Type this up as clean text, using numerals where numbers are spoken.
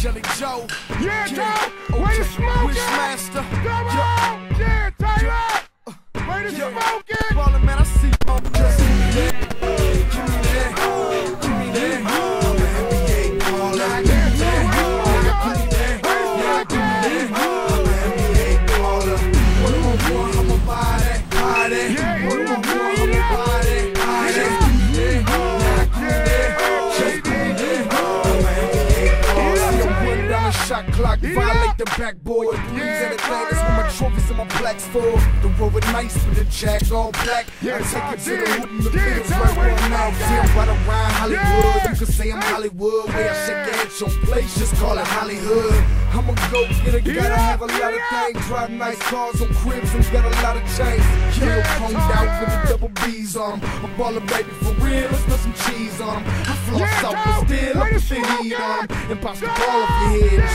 Jelly Joe. Yeah, Joe. Way to smoke it. Wishmaster. Come on. Yeah, Taylor. Way to smoke it. Ballin', man, I see you on just give me that. Give me that. Give me that. I'm an NBA baller. Give me that. Give me that. Yeah, give me that. I'm an NBA baller. What do I want? I'ma buy that. Buy that. What do I want? I'ma buy that. Buy that. Give me that. Yeah, give me that. Just give me that. I'm an NBA baller. See, I'm $1 shot clock. Violate the backboard. Threes and Atlantis with my trophies and my blacks for. The road nice with the jack all black. I take it to the hoop and the fields right where I'm out. See, I'm right around Hollywood. You can say I'm Hollywood. Way I shake it at your place, just call it Hollywood. I'm a go-getter, gotta have a lot of things. Drive nice cars on cribs and got a lot of chains. Killer combed out with the double B's on them. I'm ballin', baby, for real, let's put some cheese on them. I floss out the steel, I put the heat on them. And pop the ball off your head and